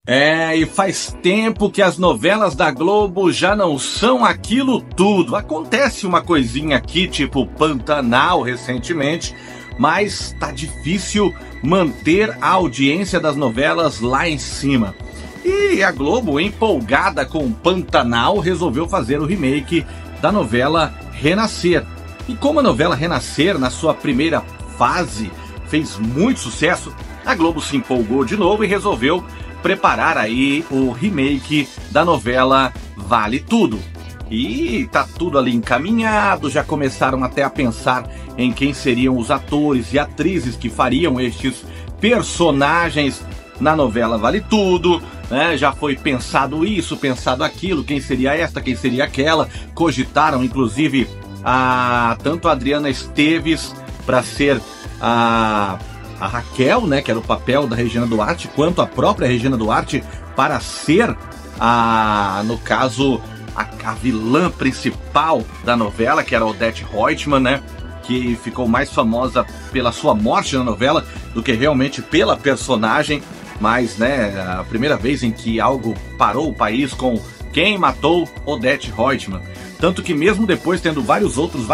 E faz tempo que as novelas da Globo já não são aquilo tudo. Acontece uma coisinha aqui, tipo Pantanal recentemente, mas tá difícil manter a audiência das novelas lá em cima. E a Globo, empolgada com Pantanal, resolveu fazer o remake da novela Renascer. E como a novela Renascer, na sua primeira fase, fez muito sucesso, a Globo se empolgou de novo e resolveu preparar aí o remake da novela Vale Tudo. E tá tudo ali encaminhado, já começaram até a pensar em quem seriam os atores e atrizes que fariam estes personagens na novela Vale Tudo, né? Já foi pensado isso, pensado aquilo, quem seria esta, quem seria aquela. Cogitaram inclusive tanto a Adriana Esteves para ser a Raquel, né, que era o papel da Regina Duarte, quanto a própria Regina Duarte para ser, no caso, a vilã principal da novela, que era a Odete Roitman, né, que ficou mais famosa pela sua morte na novela do que realmente pela personagem. Mas, né, a primeira vez em que algo parou o país com quem matou Odete Roitman. Tanto que mesmo depois tendo vários outros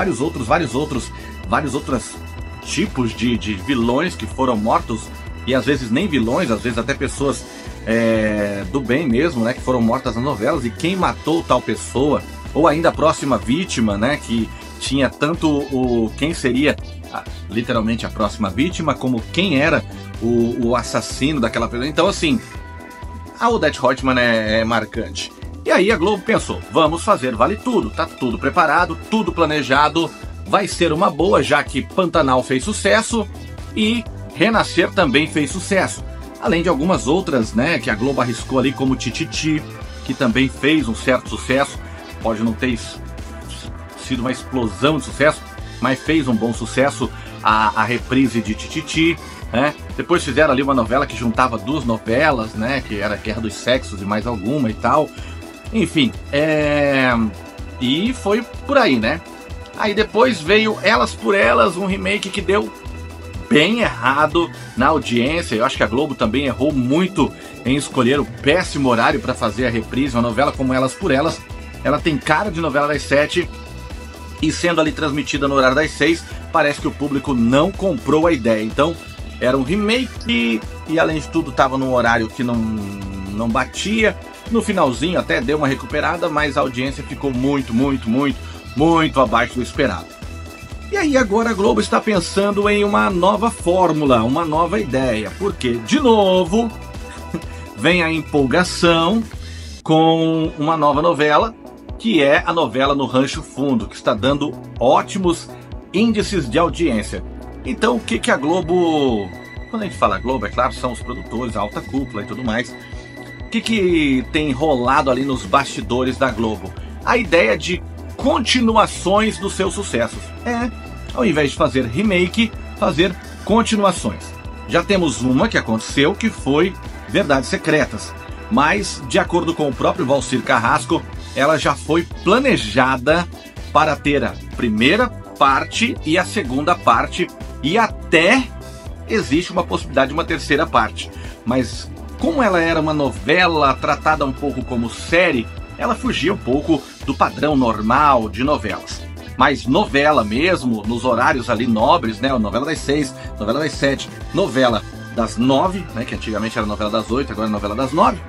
tipos de vilões que foram mortos, e às vezes nem vilões, às vezes até pessoas do bem mesmo, né, que foram mortas nas novelas, e quem matou tal pessoa, ou ainda a próxima vítima, né, que tinha tanto quem seria literalmente a próxima vítima, como quem era o assassino daquela pessoa. Então assim, a Odete Roitman é marcante. E aí a Globo pensou, vamos fazer Vale Tudo, tá tudo preparado, tudo planejado. Vai ser uma boa, já que Pantanal fez sucesso e Renascer também fez sucesso. Além de algumas outras, né, que a Globo arriscou ali, como Tititi, que também fez um certo sucesso. Pode não ter sido uma explosão de sucesso, mas fez um bom sucesso a reprise de Tititi, né? Depois fizeram ali uma novela que juntava duas novelas, né, que era Guerra dos Sexos e mais alguma e tal. Enfim, e foi por aí, né? Aí depois veio Elas por Elas, um remake que deu bem errado na audiência. Eu acho que a Globo também errou muito em escolher o péssimo horário para fazer a reprise. Uma novela como Elas por Elas, ela tem cara de novela das 7, e sendo ali transmitida no horário das 6, parece que o público não comprou a ideia. Então era um remake e além de tudo estava num horário que não batia. No finalzinho até deu uma recuperada, mas a audiência ficou muito abaixo do esperado. E aí agora a Globo está pensando em uma nova fórmula, uma nova ideia, porque de novo vem a empolgação com uma nova novela, que é a novela No Rancho Fundo, que está dando ótimos índices de audiência. Então o que a Globo, quando a gente fala Globo, é claro, são os produtores, a alta cúpula e tudo mais. O que tem rolado ali nos bastidores da Globo? A ideia de continuações dos seus sucessos. Ao invés de fazer remake, fazer continuações. Já temos uma que aconteceu, que foi Verdades Secretas. Mas, de acordo com o próprio Valcir Carrasco, ela já foi planejada para ter a primeira parte e a segunda parte, e até existe uma possibilidade de uma terceira parte. Mas como ela era uma novela tratada um pouco como série, ela fugia um pouco do padrão normal de novelas. Mas novela mesmo, nos horários ali nobres, né? Novela das 6, novela das 7, novela das 9, né? Que antigamente era novela das 8, agora é novela das 9.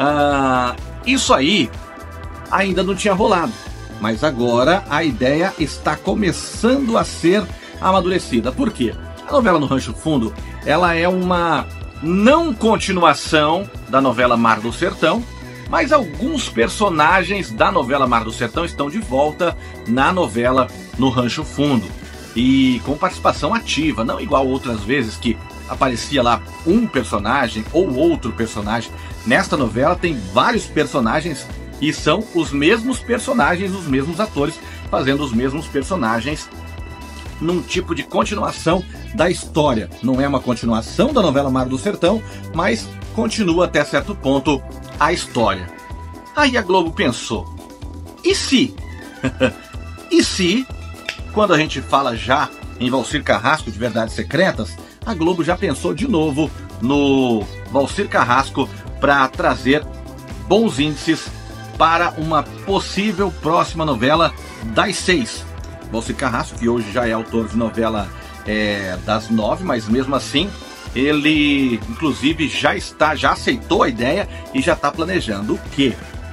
Isso aí ainda não tinha rolado. Mas agora a ideia está começando a ser amadurecida. Por quê? A novela No Rancho Fundo, ela é uma não continuação da novela Mar do Sertão, mas alguns personagens da novela Mar do Sertão estão de volta na novela No Rancho Fundo. E com participação ativa, não igual outras vezes que aparecia lá um personagem ou outro personagem. Nesta novela tem vários personagens e são os mesmos personagens, os mesmos atores, fazendo os mesmos personagens num tipo de continuação da história. Não é uma continuação da novela Mar do Sertão, mas continua até certo ponto a história. Aí a Globo pensou, e se? E se, quando a gente fala já em Valcir Carrasco de Verdades Secretas, a Globo já pensou de novo no Valcir Carrasco para trazer bons índices para uma possível próxima novela das 6. Valcir Carrasco, que hoje já é autor de novela das 9, mas mesmo assim ele inclusive já aceitou a ideia e já está planejando o quê?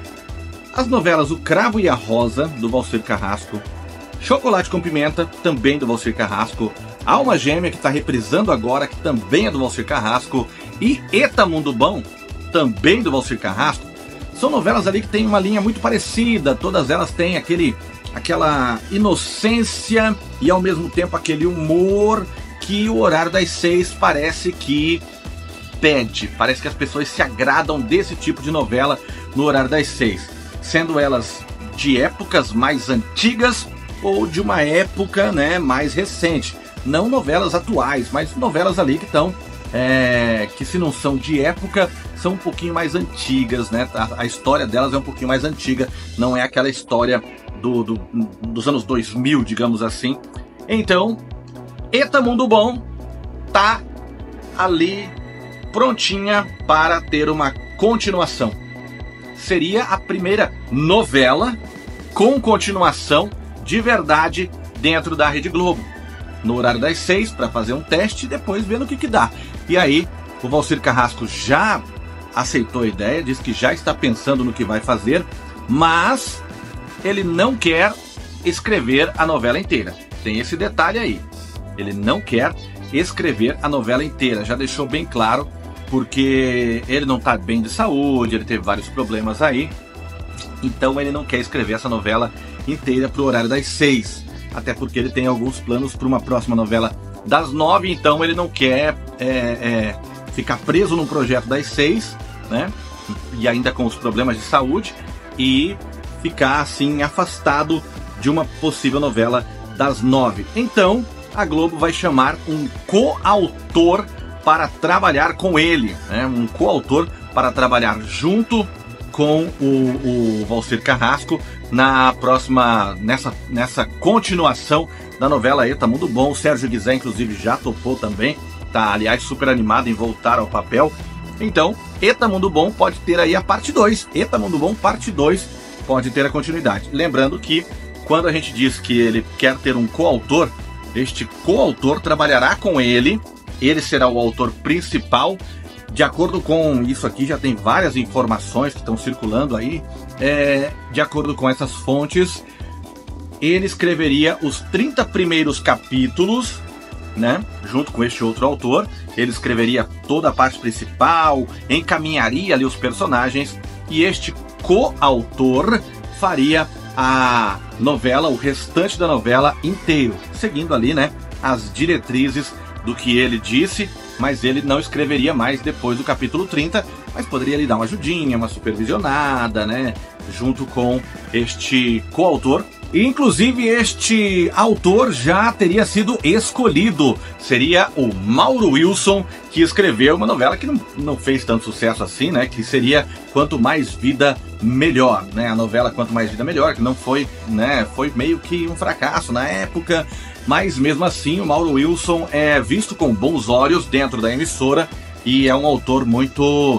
As novelas O Cravo e a Rosa, do Valcir Carrasco, Chocolate com Pimenta, também do Valcir Carrasco, Alma Gêmea, que está reprisando agora, que também é do Valcir Carrasco, e Eta Mundo Bom, também do Valcir Carrasco. São novelas ali que tem uma linha muito parecida, todas elas têm aquela inocência e ao mesmo tempo aquele humor que o Horário das 6 parece que pede. Parece que as pessoas se agradam desse tipo de novela no Horário das 6, sendo elas de épocas mais antigas ou de uma época, né, mais recente. Não novelas atuais, mas novelas ali que estão, que se não são de época, são um pouquinho mais antigas, né? A história delas é um pouquinho mais antiga, não é aquela história dos anos 2000, digamos assim. Então, Eta Mundo Bom tá ali prontinha para ter uma continuação. Seria a primeira novela com continuação de verdade dentro da Rede Globo, no Horário das 6, para fazer um teste e depois ver no que dá. E aí, o Valcir Carrasco já aceitou a ideia, diz que já está pensando no que vai fazer, mas ele não quer escrever a novela inteira. Tem esse detalhe aí. Ele não quer escrever a novela inteira, já deixou bem claro, porque ele não está bem de saúde, ele teve vários problemas aí, então ele não quer escrever essa novela inteira para o Horário das 6, até porque ele tem alguns planos para uma próxima novela das 9, então ele não quer ficar preso num projeto das 6, né? E ainda com os problemas de saúde, e ficar assim afastado de uma possível novela das 9. Então a Globo vai chamar um coautor para trabalhar com ele, né? Um coautor para trabalhar junto com o Valcir Carrasco nessa continuação da novela Eta Mundo Bom. O Sérgio Guizé, inclusive, já topou também, tá, aliás, super animado em voltar ao papel. Então, Eta Mundo Bom pode ter aí a parte 2. Eta Mundo Bom, parte 2, pode ter a continuidade. Lembrando que, quando a gente diz que ele quer ter um coautor, este coautor trabalhará com ele será o autor principal. De acordo com isso aqui, já tem várias informações que estão circulando aí. De acordo com essas fontes, ele escreveria os 30 primeiros capítulos, né? Junto com este outro autor, ele escreveria toda a parte principal, encaminharia ali os personagens, e este coautor faria a novela, o restante da novela inteiro, seguindo ali, né, as diretrizes do que ele disse, mas ele não escreveria mais depois do capítulo 30, mas poderia lhe dar uma ajudinha, uma supervisionada, né, junto com este coautor. E inclusive este autor já teria sido escolhido, seria o Mauro Wilson, que escreveu uma novela que não fez tanto sucesso assim, né, que seria Quanto Mais Vida Melhor, né, a novela Quanto Mais Vida Melhor, que não foi, né, foi meio que um fracasso na época, mas mesmo assim o Mauro Wilson é visto com bons olhos dentro da emissora e é um autor muito...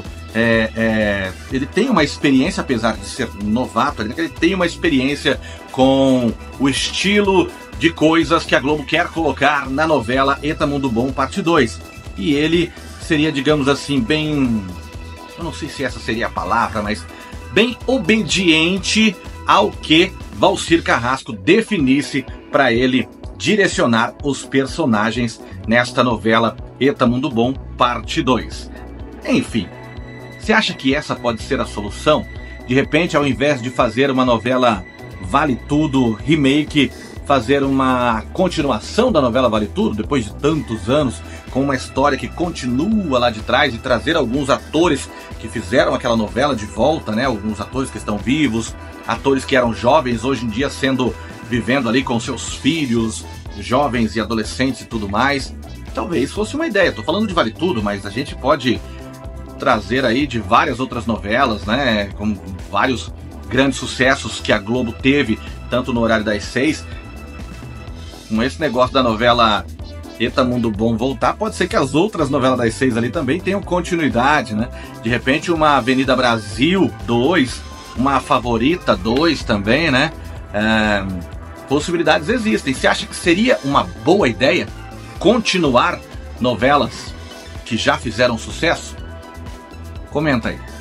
ele tem uma experiência, apesar de ser novato, ele tem uma experiência com o estilo de coisas que a Globo quer colocar na novela Eta Mundo Bom, parte 2. E ele seria, digamos assim, bem... eu não sei se essa seria a palavra, mas bem obediente ao que Valcir Carrasco definisse para ele direcionar os personagens nesta novela Eta Mundo Bom, parte 2. Enfim, você acha que essa pode ser a solução? De repente, ao invés de fazer uma novela Vale Tudo remake, fazer uma continuação da novela Vale Tudo, depois de tantos anos, com uma história que continua lá de trás, e trazer alguns atores que fizeram aquela novela de volta, né? Alguns atores que estão vivos, atores que eram jovens, hoje em dia vivendo ali com seus filhos, jovens e adolescentes e tudo mais. Talvez fosse uma ideia. Tô falando de Vale Tudo, mas a gente pode trazer aí de várias outras novelas, né, com vários grandes sucessos que a Globo teve, tanto no Horário das 6, com esse negócio da novela Eita Mundo Bom voltar, pode ser que as outras novelas das 6 ali também tenham continuidade, né? De repente uma Avenida Brasil 2, uma Favorita 2 também, né? Possibilidades existem. Você acha que seria uma boa ideia continuar novelas que já fizeram sucesso? Comenta aí.